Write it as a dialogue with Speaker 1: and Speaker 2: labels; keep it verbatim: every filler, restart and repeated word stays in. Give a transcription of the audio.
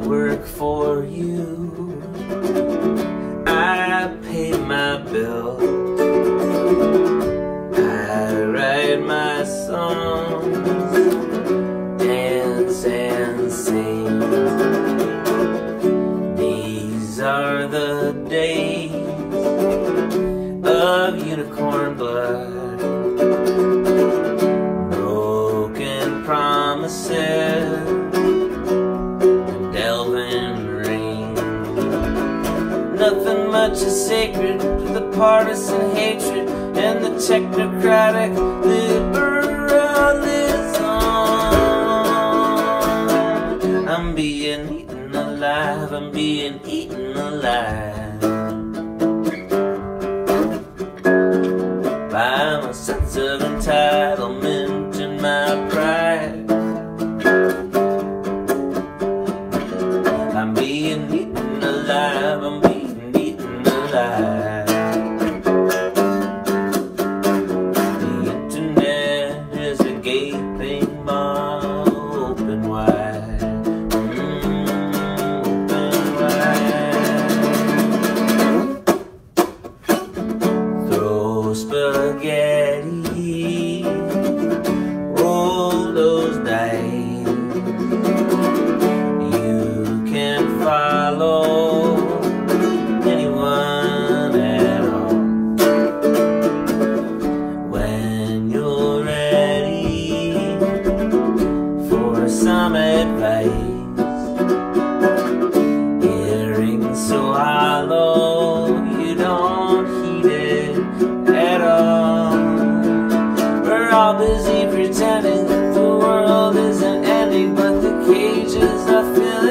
Speaker 1: work for you. I pay my bills, I write my songs, dance and sing. These are the days of unicorn blood, broken promises, and elven ring. Nothing much is sacred to the partisan hatred and the technocratic liberalism. I'm being eaten alive, I'm being eaten alive by my sense of entitlement and my pride. I'm being eaten alive, I'm being eaten alive. The internet is a gaping maw, open wide, mm, open wide. Throw spaghetti, roll those dice. You can follow anyone at all. When you're ready for some advice, earrings so hollow you don't heed it at all. We're all busy pretending that the world isn't ending, but the cages are filling